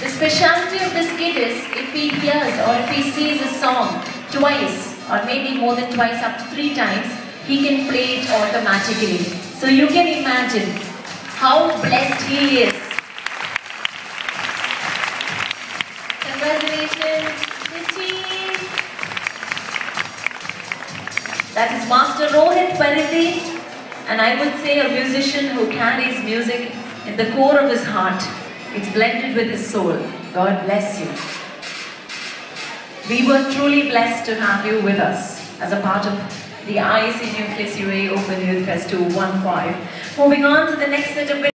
The specialty of this kid is if he hears or if he sees a song twice or maybe more than twice, up to 3 times, he can play it automatically. So you can imagine how blessed he is. Congratulations, Richie. That is Master Rohit Paridhi, and I would say a musician who carries music in the core of his heart. It's blended with his soul. God bless you. We were truly blessed to have you with us as a part of the IAC Nucleus UAE Open Youth Fest 215. Moving on to the next set of